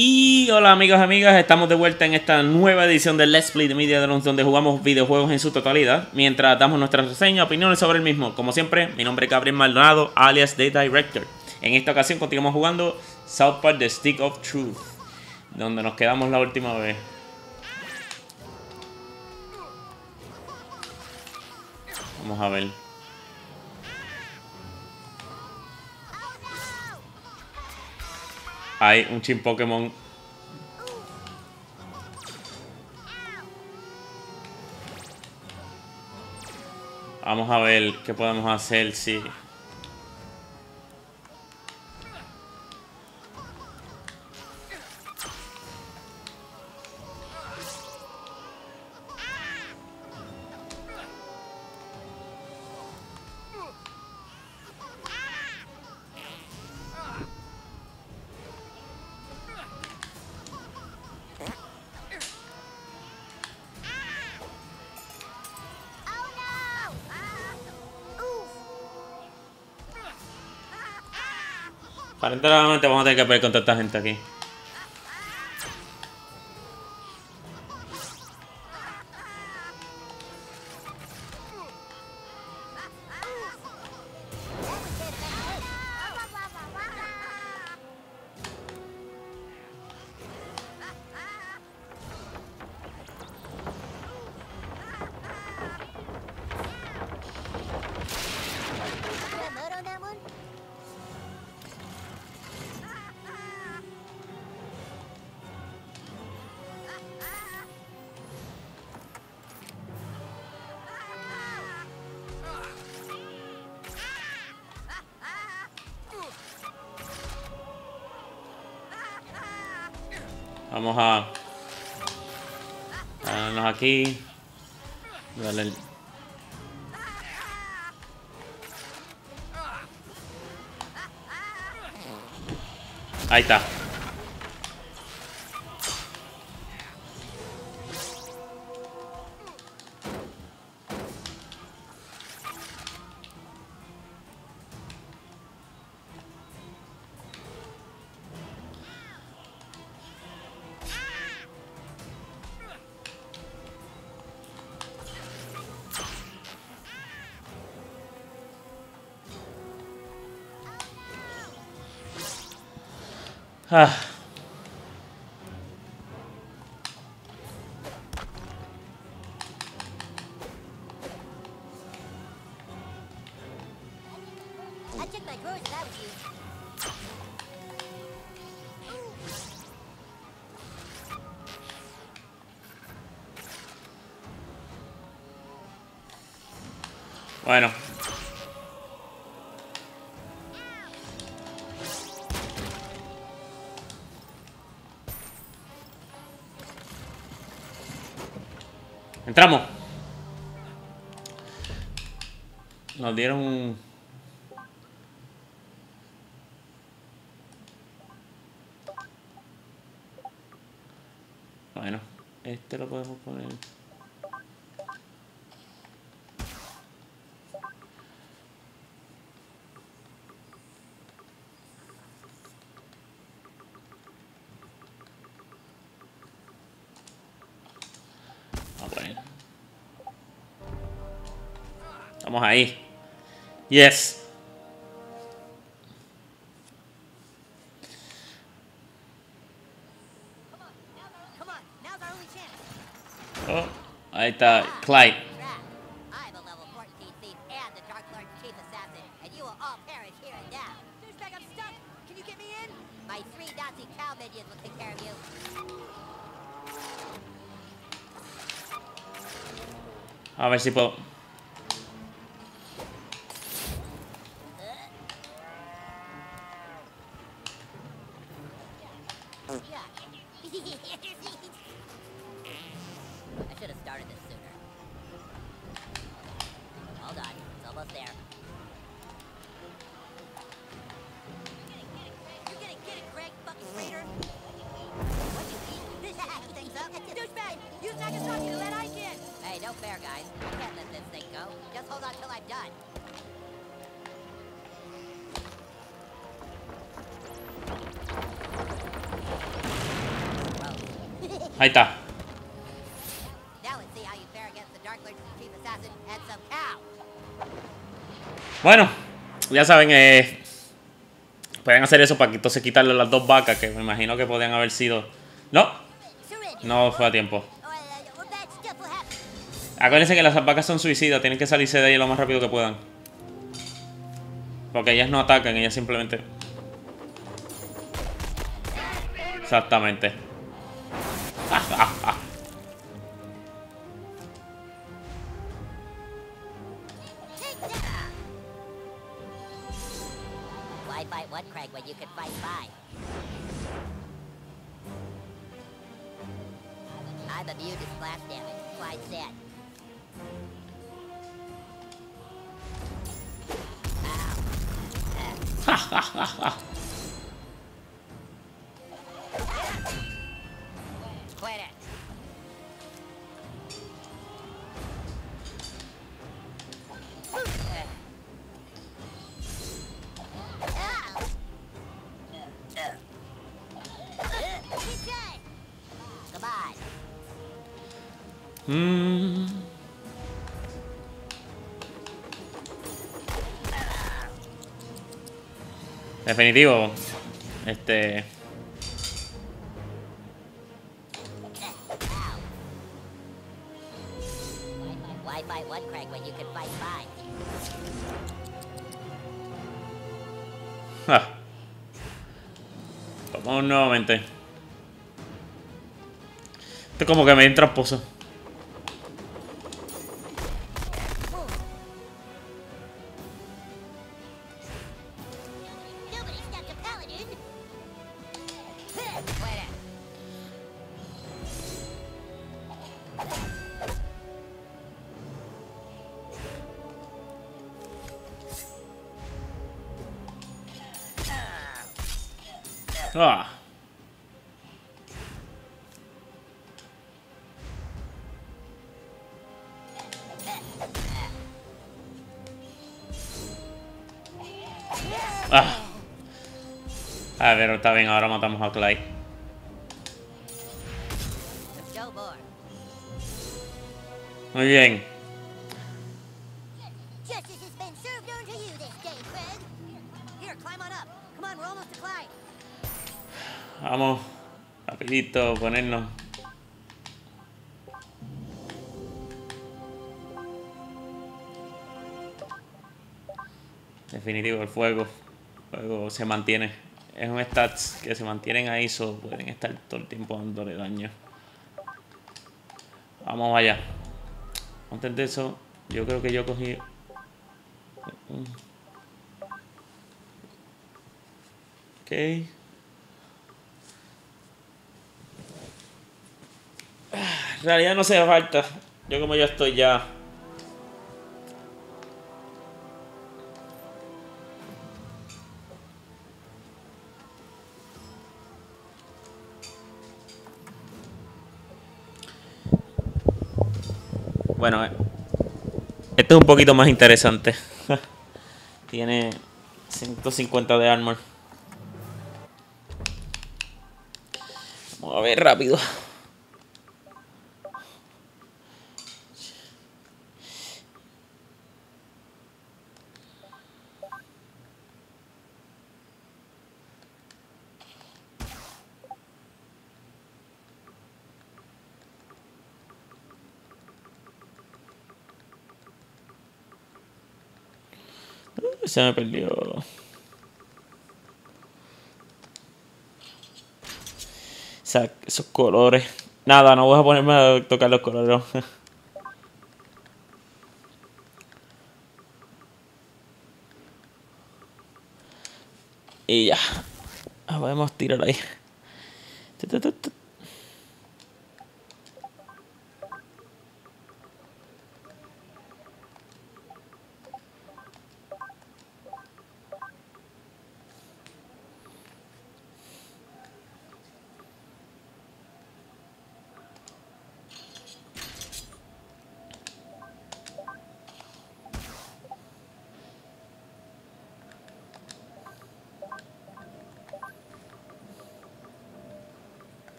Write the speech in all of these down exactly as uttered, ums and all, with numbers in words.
Y hola amigos y amigas, estamos de vuelta en esta nueva edición de Let's Play de Media Drones, donde jugamos videojuegos en su totalidad, mientras damos nuestras reseñas, opiniones sobre el mismo. Como siempre, mi nombre es Gabriel Maldonado, alias The Director. En esta ocasión continuamos jugando South Park The Stick of Truth, donde nos quedamos la última vez. Vamos a ver. Hay un chin Pokémon. Vamos a ver qué podemos hacer si... Aparentemente vamos a tener que pelear contra esta gente aquí. Vamos a... a darnos aquí. Dale el... Ahí está. Ah. Bueno. Entramos. Nos dieron un... Bueno, este lo podemos poner... Vamos ahí. Yes. Oh, ahí está Clyde. A ver si puedo. Ahí está. Bueno, ya saben, eh, pueden hacer eso para que entonces quitarle las dos vacas que me imagino que podían haber sido. No, no fue a tiempo. Acuérdense que las vacas son suicidas, tienen que salirse de ahí lo más rápido que puedan. Porque ellas no atacan, ellas simplemente... Exactamente. Why fight one Craig when you can fight five? I'm immune to splash damage. Clyde said. Quit it. Come on. Mm. Definitivo. Este... Why fight one Craig when you can fight five? Ah. Vamos nuevamente. Esto es como que me entra tramposo. Nobody stopped a paladin. Quit it. Ah. Ah. A ver, está bien, ahora matamos a Clyde. Joe Moore. Muy bien. Justice has been served unto you this day, Craig. Here, climb on up. Come on, we're almost to Clyde. Vamos, rapidito, ponernos. Definitivo, el fuego. El fuego se mantiene. Es un stats que se mantienen ahí, so pueden estar todo el tiempo dándole daño. Vamos allá. Antes de eso, yo creo que yo cogí... Ok. En realidad no hace falta. Yo como ya estoy ya... Bueno, eh, este es un poquito más interesante. Tiene ciento cincuenta de armor. Vamos a ver rápido. Se me perdió. O sea, esos colores. Nada, no voy a ponerme a tocar los colores. Y ya. Podemos tirar ahí.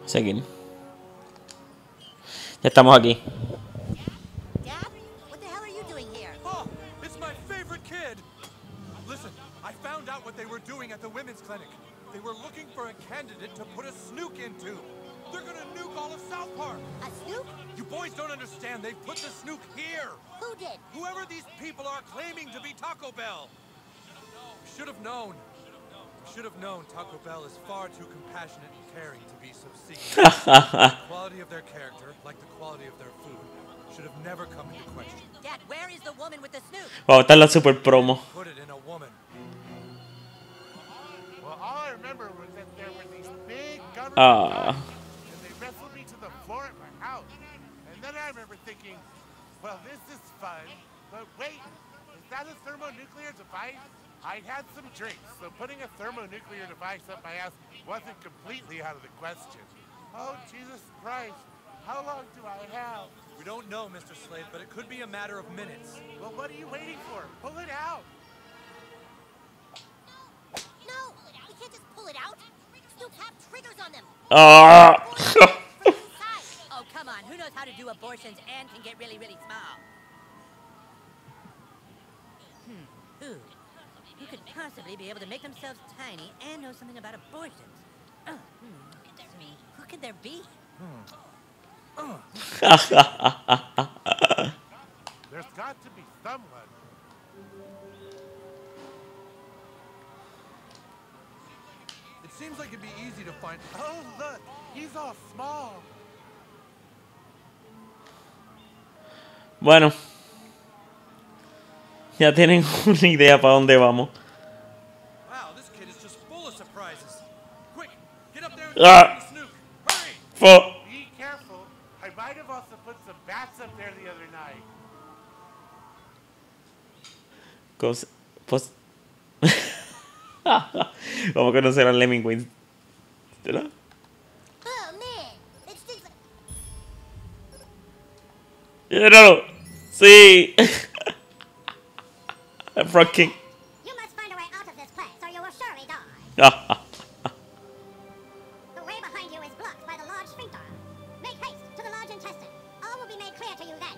Seguir. Ya estamos aquí. Dad? What the hell are you doing here? Oh, it's my favorite kid. Listen, I found out what they were doing at the women's clinic. They were looking for a candidate to put a snook into. They're gonna nuke all of South Park. A snook? You boys don't understand. They put the snook here. Who did? Whoever these people are claiming to be Taco Bell. Should have known. Should have known Taco Bell is far too compassionate and caring to be so secret. The quality of their character, like the quality of their food, should have never come into question. Dad, where is the woman with the snook? Wow, está la super promo. Put it in a woman. Well, all I remember was that there were these big government Ah. guys, and they wrestled me to the floor at my house. And then I remember thinking, well, this is fun, but wait, is that a thermonuclear device? I had some drinks, so putting a thermonuclear device up my ass wasn't completely out of the question. Oh, Jesus Christ, how long do I have? We don't know, Mister Slade, but it could be a matter of minutes. Well, what are you waiting for? Pull it out. No, we can't just pull it out. Snooks have triggers on them. Ah. Size. Oh, come on. Who knows how to do abortions and can get really, really small? Hmm. Who? Who could possibly be able to make themselves tiny and know something about abortions? Oh, hmm. That's me. Who could there be? There's got to be someone. It seems like it'd be easy to find. Oh, look, he's all small. Bueno. Ya tienen una idea para dónde vamos. Wow, this kid is just full of surprises. Quick, get up there and Ah. the snook. Hurry! Fo. Be careful. I might have also put some bats up there the other night. Cos- Pues. Vamos a conocer a Lemmingwins. ¿Verdad? Oh, man. It stinks like... ¡Míralo! ¡Sí! Frog King. You must find a way out of this place, or you will surely die. The way behind you is blocked by the large sphincter. Make haste to the large intestine. All will be made clear to you then.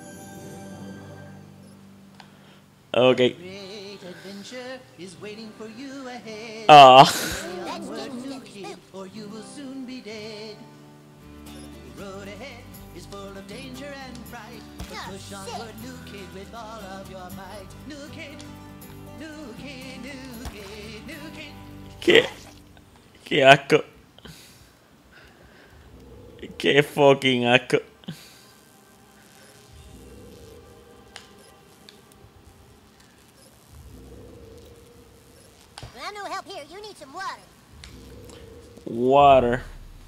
Ok. Great adventure is waiting for you ahead. Ah. That's Onward, getting new scary. kid, or you will soon be dead. The road ahead is full of danger and fright. But Oh, push shit. onward, new kid, with all of your might. New kid, new kid, new kid, new kid. Qué. Qué asco. Qué fucking asco. I'm no help here. You need some water. Water.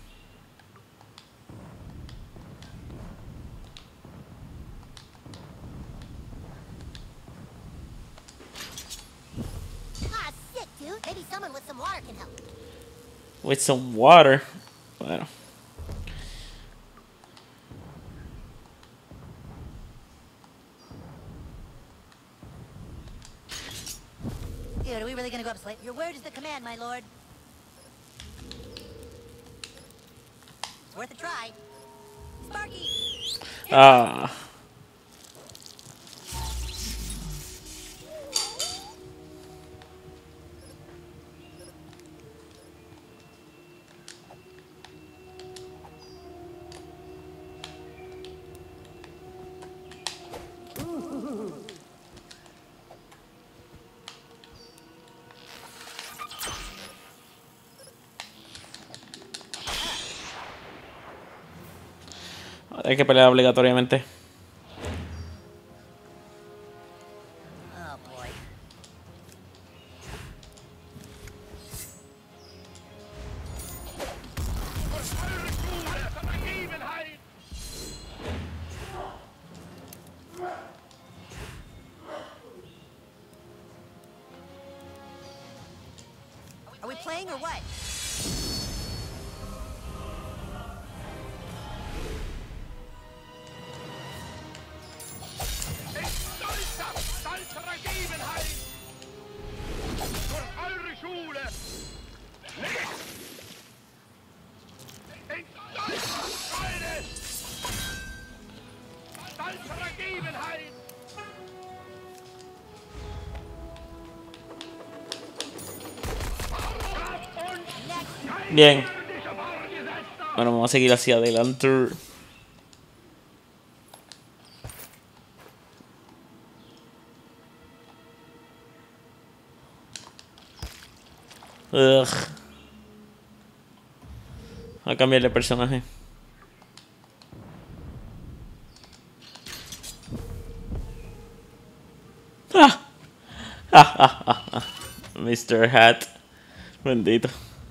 Ah, sick, dude. Maybe someone with some water can help. With some water. Bueno. Dude, are we really gonna go up Slate? Your word is the command, my lord. It's worth a try. Sparky! Ah. Hay que pelear obligatoriamente. Oh, boy. Are we playing or what? Bien. Bueno, vamos a seguir hacia adelante. Ugh. A cambiar de personaje. Ah. mister Hat. Bendito.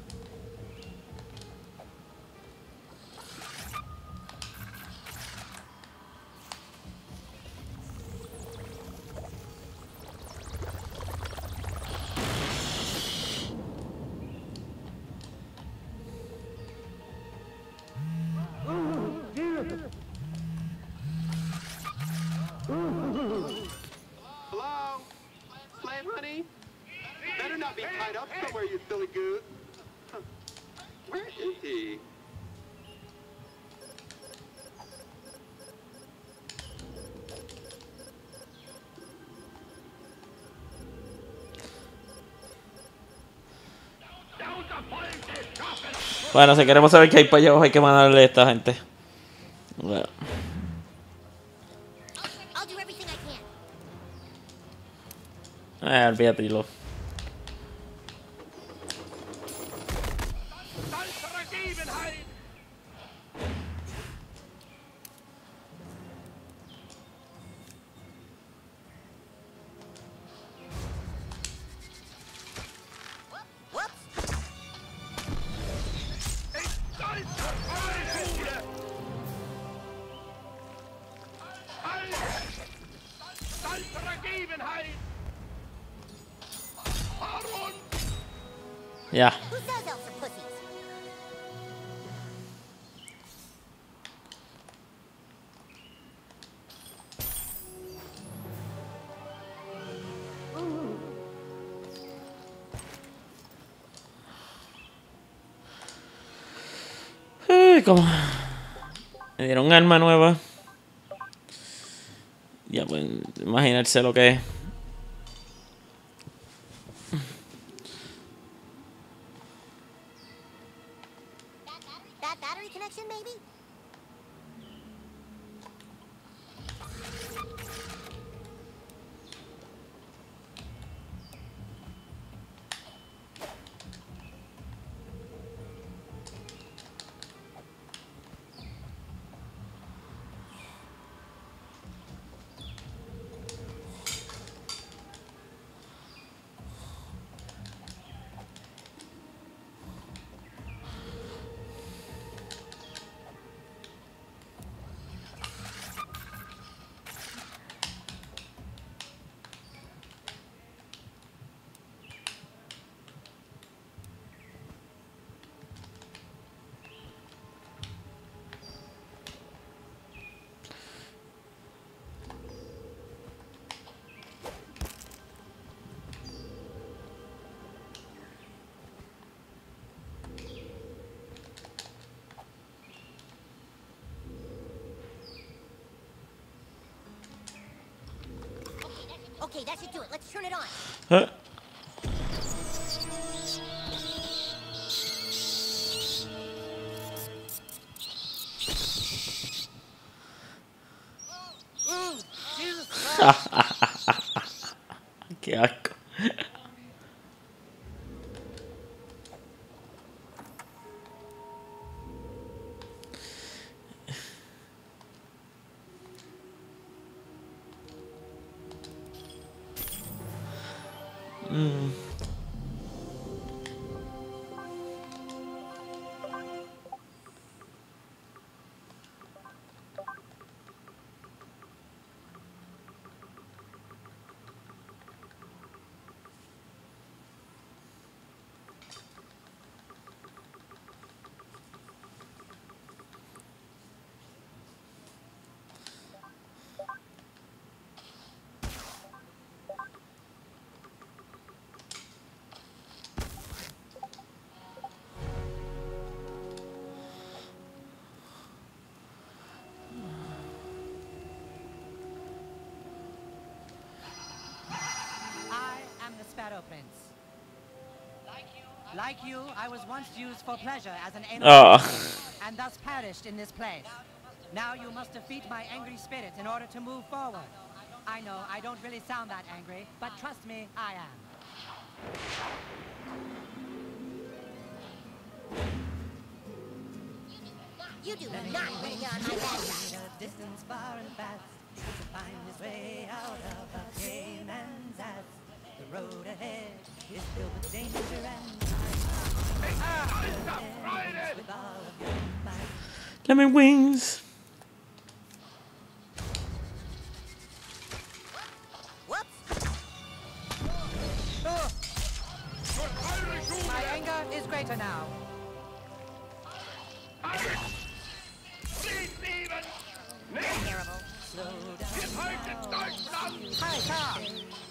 Hello? Slave honey? Better not be tied up somewhere, you silly goose. Huh. Where is he? Bueno, si queremos saber qué hay para allá abajo, hay que mandarle a esta gente. Bueno. I'll do everything I can. Eh, olvídatelo. Whoops. Ya. Who says elves are pussies? Ay, como... Me dieron un arma nueva. Ya pueden imaginarse lo que es. That battery connection, maybe? Okay, that should do it. Let's turn it on. ¿Eh? Qué asco. Mm. Sparrow Prince. Like you, I was once used for pleasure as an anal Oh. and thus perished in this place. Now you must defeat my angry spirits in order to move forward. I know I don't really sound that angry, but trust me, I am. You do not bring on my back. A distance far and fast to find his way out of a gay man's ass. The road ahead is filled with danger and time. With all of your might. Lemon wings. Whoops! My anger is greater now. Terrible. Slow down. Hi, Tom.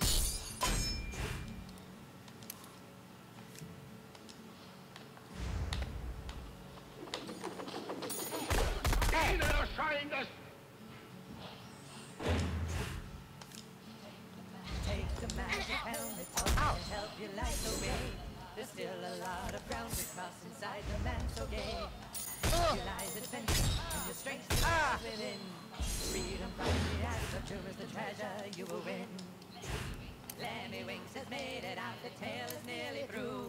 Take the magic helmet off and help you light the way. There's still a lot of ground to cross inside the man so gay. Here lies adventure and your strength lies within. Freedom from the act of true is the treasure you will win. Lemmy Winks has made it out, the tale is nearly through.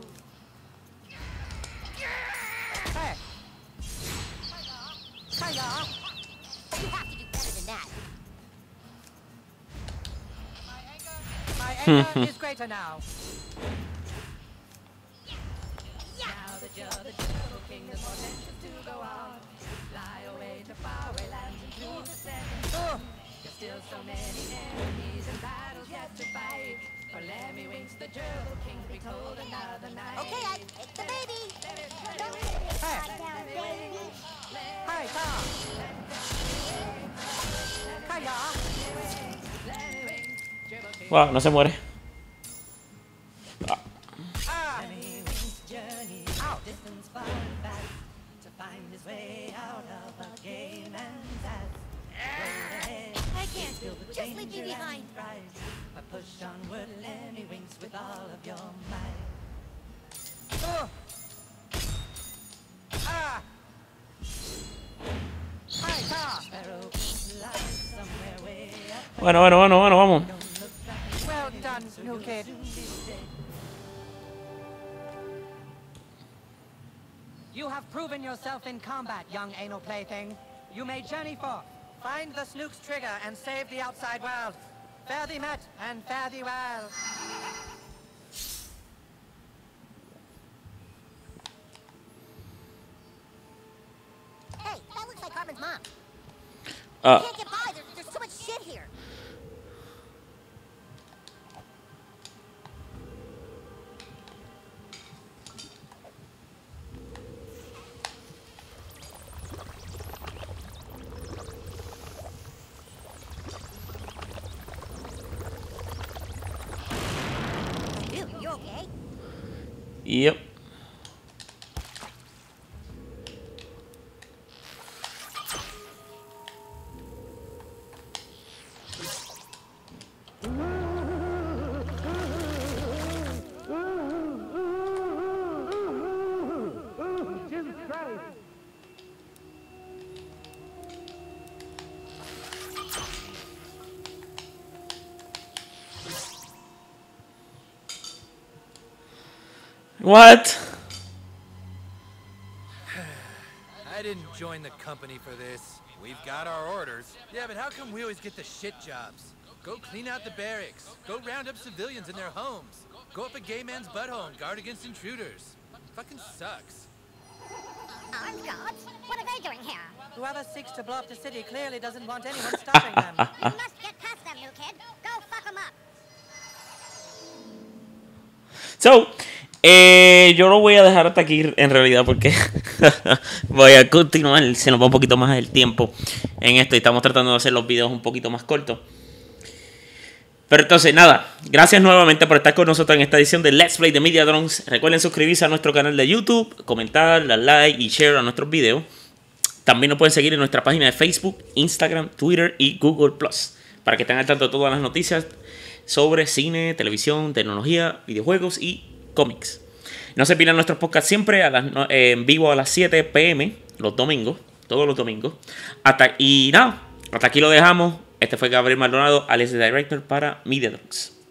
Hey! Hiya! You have to do better than that. My anger is greater now. Now that you're the Jungle King, there's more tensions to go on. Fly away to faraway lands into the second. There's still so many enemies and battles yet to fight. For Lemmy Winks, the Jungle King, we told another night. Okay, I, it's the baby. Don't let Hey. it slide down, baby. Hi, Tom. Hiya. Wow, no se muere. Lemmy Winks' journey out distance far and fast to find his way out of a gay man's ass. Road ahead, I can't. filled with Just leave me danger behind. and strife. But push onward, Lemmy Winks, with all of your might. Oh. Ah! Hi, Tom. Sparrow lies somewhere way up. Bueno, bueno, bueno, bueno, vamos. Don't look back. Well done, new kid. You have proven yourself in combat, young anal plaything. You may journey forth, find the Snook's trigger, and save the outside world. Fare thee met, and fare thee well. Hey, that looks like Carmen's mom. Uh, Can't get by. There's, there's too much shit here. Dude, you okay? yep. What? I didn't join the company for this. We've got our orders. Yeah, but how come we always get the shit jobs? Go clean out the barracks. Go round up civilians in their homes. Go up a gay man's butthole and guard against intruders. Fucking sucks. Armed guards? What are they doing here? Whoever seeks to blow up the city clearly doesn't want anyone stopping them. You must get past them, new kid. Go fuck them up. So, eh, yo lo voy a dejar hasta aquí en realidad porque voy a continuar, se nos va un poquito más el tiempo en esto y estamos tratando de hacer los videos un poquito más cortos. Pero entonces nada, gracias nuevamente por estar con nosotros en esta edición de Let's Play de Mediadrons. Recuerden suscribirse a nuestro canal de YouTube, comentar, dar like y share a nuestros videos. También nos pueden seguir en nuestra página de Facebook, Instagram, Twitter y Google Plus para que estén al tanto de todas las noticias sobre cine, televisión, tecnología, videojuegos y cómics. No se pierdan nuestros podcasts siempre a las, eh, en vivo a las siete p m los domingos, todos los domingos. Hasta, y nada, hasta aquí lo dejamos. Este fue Gabriel Maldonado, alias The Director para Media Talks.